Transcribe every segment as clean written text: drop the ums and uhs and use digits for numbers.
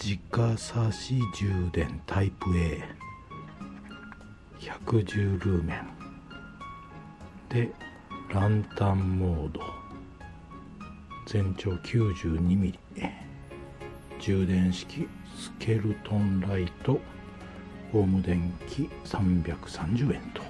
直差し充電タイプ A110 ルーメンでランタンモード、全長 92mm、 充電式スケルトンライト、ホーム電気330円と。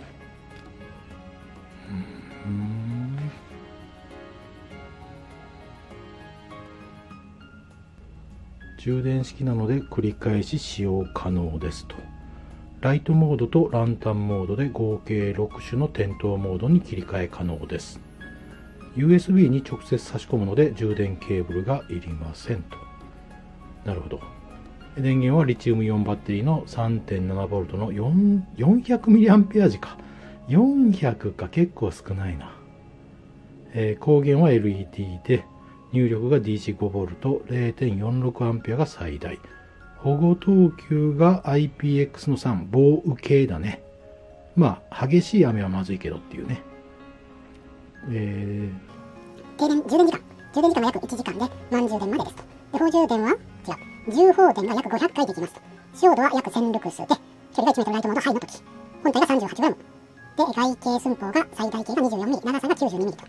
充電式なので繰り返し使用可能ですと。ライトモードとランタンモードで合計6種の点灯モードに切り替え可能です。 USB に直接差し込むので充電ケーブルがいりませんと。なるほど。電源はリチウムイオンバッテリーの 3.7V の 400mAhか。400か、結構少ないな。光源は LED で、入力が DC5V、0.46A が最大。保護等級が IPX の3、防雨系だね。まあ、激しい雨はまずいけどっていうね。 充電時間は約1時間で満充電までですと。で、放充電は、充放電が約500回できますと。使用度は約1000ルクスで、距離が 1m ライトモードハイの時、本体が 38V で、外径寸法が最大径が 24mm、長さが 92mm と。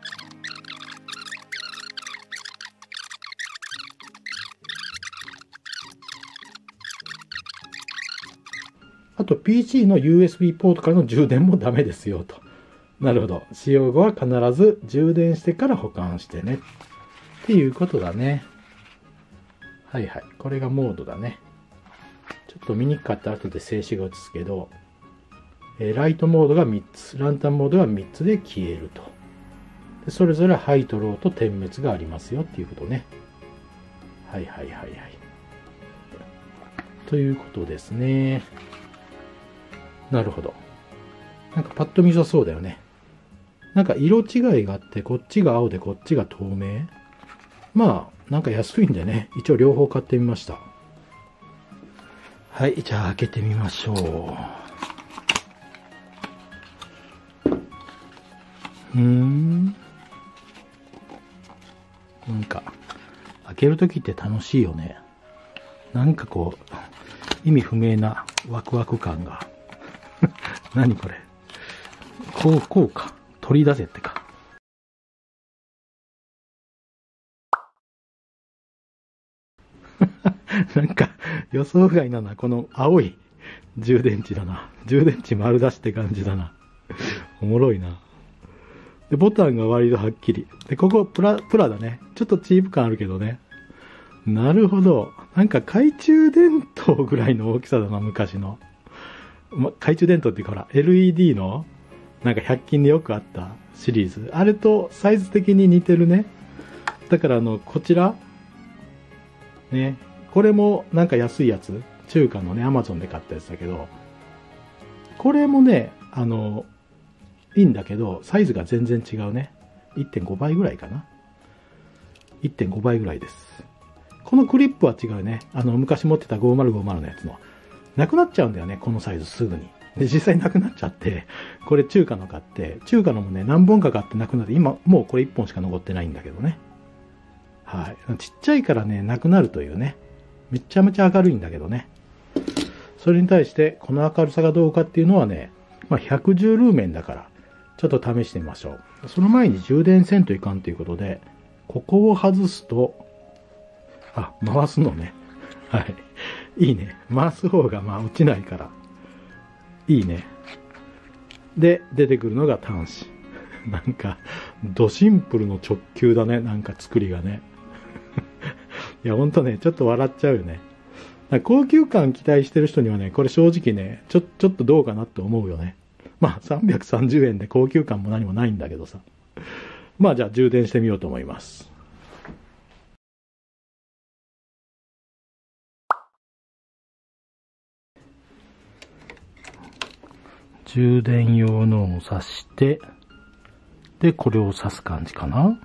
あと PC の USB ポートからの充電もダメですよと。なるほど。使用後は必ず充電してから保管してね。っていうことだね。はいはい。これがモードだね。ちょっと見にくかったら後で静止画映すけど、ライトモードが3つ、ランタンモードが3つで消えると。でそれぞれハイとローと点滅がありますよっていうことね。はいはいはいはい。ということですね。なるほど。なんかパッと見良さそうだよね。なんか色違いがあって、こっちが青でこっちが透明。まあ、なんか安いんでね、一応両方買ってみました。はい、じゃあ開けてみましょう。なんか、開けるときって楽しいよね。なんかこう、意味不明なワクワク感が。何これ。こうか。取り出せってか。なんか予想外だな。この青い充電池だな。充電池丸出しって感じだな。おもろいな。で、ボタンが割とはっきり。で、ここプラだね。ちょっとチープ感あるけどね。なるほど。なんか懐中電灯ぐらいの大きさだな、昔の。懐中電灯っていうかほら、LED のなんか100均でよくあったシリーズ。あれとサイズ的に似てるね。だからこちらね、これもなんか安いやつ。中華のね、Amazon で買ったやつだけど、これもね、いいんだけど、サイズが全然違うね。1.5 倍ぐらいかな。1.5 倍ぐらいです。このクリップは違うね。昔持ってた5050のやつの。なくなっちゃうんだよね、このサイズすぐに。で、実際なくなっちゃって、これ中華の買って、中華のもね、何本か買ってなくなって、今、もうこれ1本しか残ってないんだけどね。はい。ちっちゃいからね、なくなるというね。めちゃめちゃ明るいんだけどね。それに対して、この明るさがどうかっていうのはね、まあ、110ルーメンだから、ちょっと試してみましょう。その前に充電せんといかんということで、ここを外すと、回すのね。はい。いいね。回す方が落ちないから。いいね。で、出てくるのが端子。なんか、ドシンプルの直球だね。なんか作りがね。いや、ほんとね、ちょっと笑っちゃうよね。高級感期待してる人にはね、これ正直ね、ちょっとどうかなって思うよね。まあ、330円で高級感も何もないんだけどさ。まあ、じゃあ充電してみようと思います。充電用のを挿して、で、これを挿す感じかな。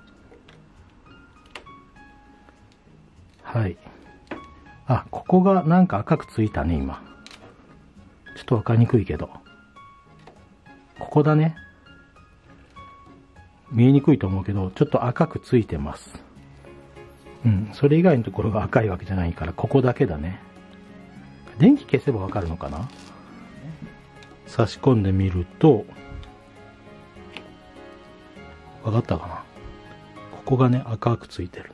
はい。ここがなんか赤くついたね、今。ちょっとわかりにくいけど。ここだね。見えにくいと思うけど、ちょっと赤くついてます。 うん、それ以外のところが赤いわけじゃないから、ここだけだね。電気消せばわかるのかな。差し込んでみると、わかったかな。ここがね、赤くついてるの。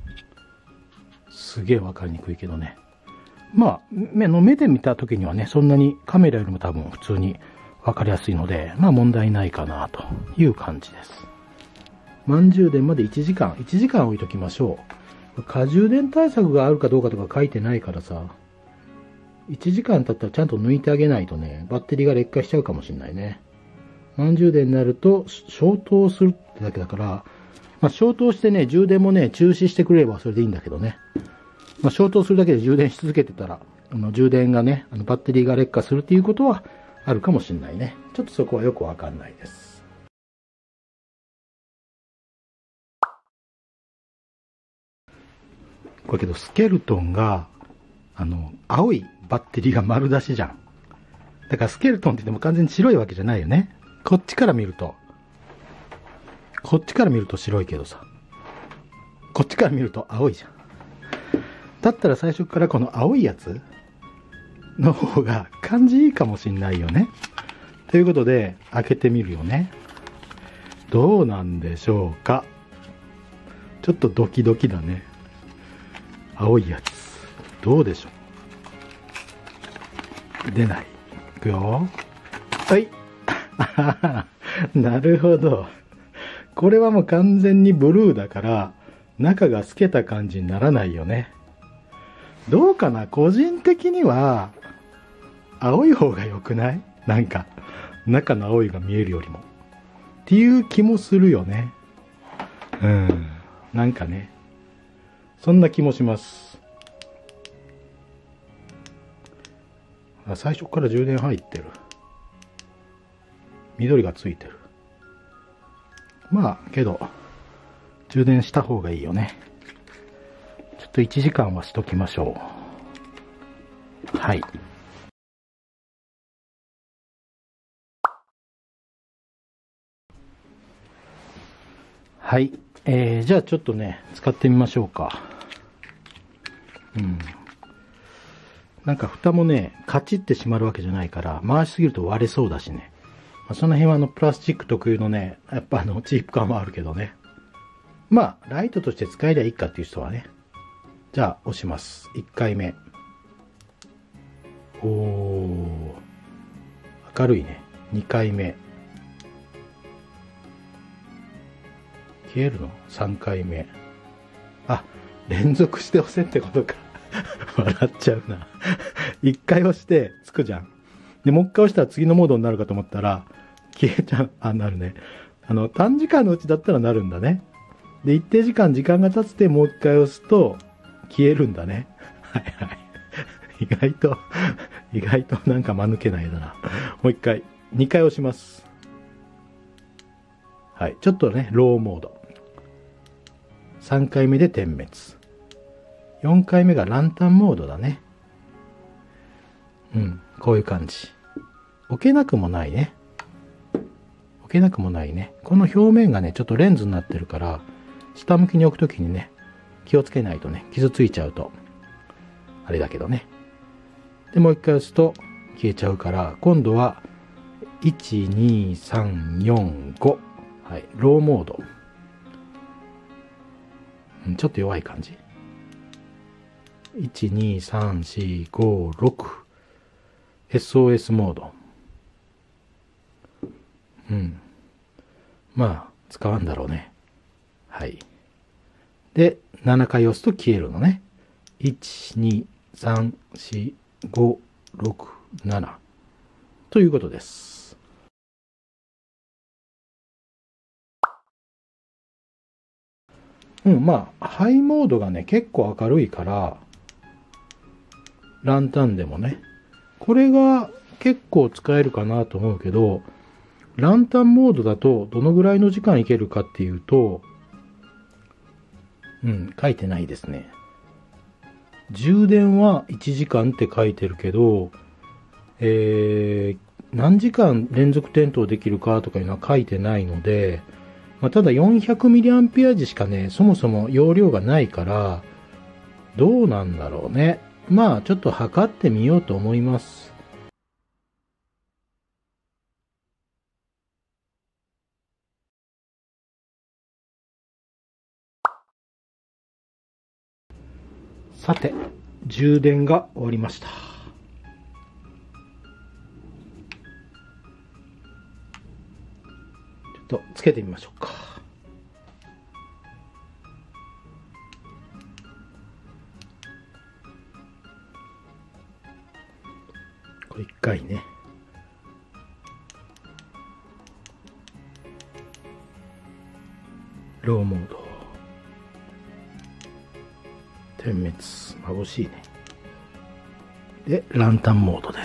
すげえわかりにくいけどね。まあ、目で見た時にはね、そんなにカメラよりも多分普通にわかりやすいので、まあ問題ないかなという感じです。満充電まで1時間置いときましょう。過充電対策があるかどうかとか書いてないからさ、1時間経ったらちゃんと抜いてあげないとね、バッテリーが劣化しちゃうかもしれないね。満充電になると消灯するってだけだから、まあ、消灯してね、充電もね、中止してくれればそれでいいんだけどね。まあ、消灯するだけで充電し続けてたら、充電がね、バッテリーが劣化するっていうことはあるかもしれないね。ちょっとそこはよくわかんないです。これけど、スケルトンが、青いバッテリーが丸出しじゃん。だからスケルトンって言っても完全に白いわけじゃないよね。こっちから見ると白いけどさ。こっちから見ると青いじゃん。だったら最初からこの青いやつの方が感じいいかもしんないよね。ということで、開けてみるよね。どうなんでしょうか。ちょっとドキドキだね。青いやつ。どうでしょう。出ない。いくよ。はい。なるほど。これはもう完全にブルーだから、中が透けた感じにならないよね。どうかな、個人的には、青い方が良くない？なんか、中の青いが見えるよりも。っていう気もするよね。なんかね。そんな気もします。最初から充電入ってる。緑がついてる。まあ、けど、充電した方がいいよね。ちょっと1時間はしときましょう。はい。はい。じゃあちょっとね、使ってみましょうか。なんか蓋もね、カチッて閉まるわけじゃないから、回しすぎると割れそうだしね。その辺はプラスチック特有のね、やっぱチープ感もあるけどね。まあ、ライトとして使えりゃいいかっていう人はね。じゃあ、押します。1回目。明るいね。2回目。消えるの ?3 回目。あ、連続して押せってことか。笑っちゃうな。1回押してつくじゃん。で、もう1回押したら次のモードになるかと思ったら、消えちゃう。なるね。短時間のうちだったらなるんだね。で、一定時間が経つてもう1回押すと、消えるんだね。はいはい。意外となんか間抜けないだな。もう1回、2回押します。はい。ちょっとね、ローモード。3回目で点滅。4回目がランタンモードだね。こういう感じ。置けなくもないね。この表面がね、ちょっとレンズになってるから、下向きに置くときにね、気をつけないとね、傷ついちゃうと、あれだけどね。で、もう一回押すと消えちゃうから、今度は、1、2、3、4、5。はい、ローモード。ちょっと弱い感じ。1、2、3、4、5、6。SOS モード。まあ、使わんだろうね。はい。で、7回押すと消えるのね。1、2、3、4、5、6、7。ということです。まあ、ハイモードがね、結構明るいから、ランタンでもね、これが結構使えるかなと思うけど、ランタンモードだとどのぐらいの時間いけるかっていうと、書いてないですね。充電は1時間って書いてるけど、何時間連続点灯できるかとかいうのは書いてないので、 まあ、ただ 400mAh しかね、そもそも容量がないから、どうなんだろうね。まあ、ちょっと測ってみようと思います。さて、充電が終わりました。ちょっとつけてみましょうか。これ一回ね。ローモード。点滅。眩しいね。で、ランタンモードです。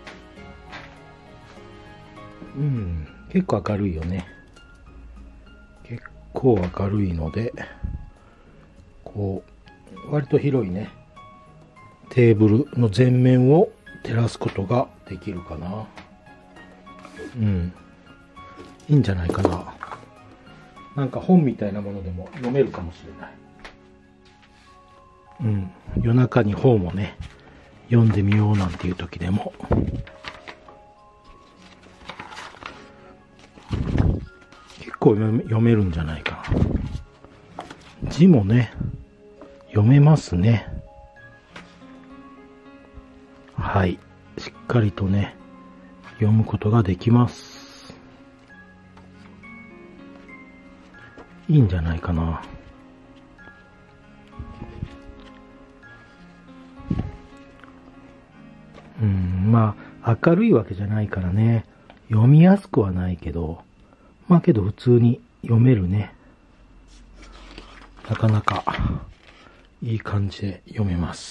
結構明るいよね。結構明るいので、こう、割と広いね、テーブルの前面を照らすことができるかな。いいんじゃないかな。なんか本みたいなものでも読めるかもしれない。夜中に本をね、読んでみようなんていう時でも。結構読めるんじゃないかな。字もね、読めますね。はい。しっかりとね、読むことができます。いいんじゃないかな。まあ、明るいわけじゃないからね、読みやすくはないけど、まあけど普通に読めるね。なかなかいい感じで読めます。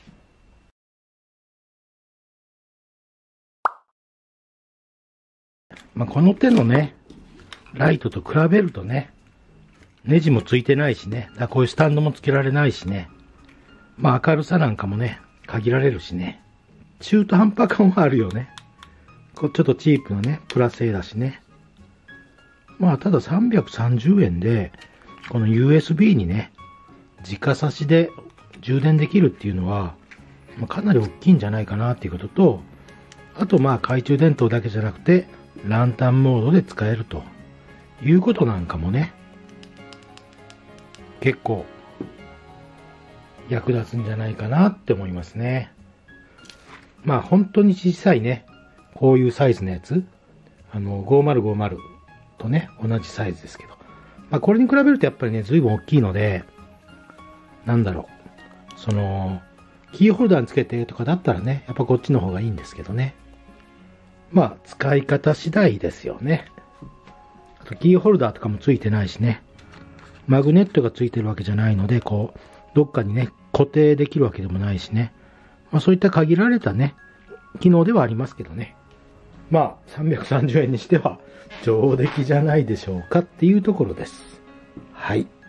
まあこの手のね、ライトと比べるとね、ネジもついてないしね、だからこういうスタンドもつけられないしね、まあ明るさなんかもね、限られるしね。中途半端感はあるよね。ちょっとチープなね、プラ製だしね。まあ、ただ330円で、この USB にね、直差しで充電できるっていうのは、かなり大きいんじゃないかなっていうことと、あとまあ、懐中電灯だけじゃなくて、ランタンモードで使えるということなんかもね、結構役立つんじゃないかなって思いますね。まあ本当に小さいね、こういうサイズのやつ、5050とね、同じサイズですけど。まあこれに比べるとやっぱりね、随分大きいので、なんだろう、キーホルダーにつけてとかだったらね、やっぱこっちの方がいいんですけどね。まあ使い方次第ですよね。あとキーホルダーとかもついてないしね。マグネットがついてるわけじゃないので、こう、どっかにね、固定できるわけでもないしね。まあそういった限られたね、機能ではありますけどね。まあ330円にしては上出来じゃないでしょうかっていうところです。はい。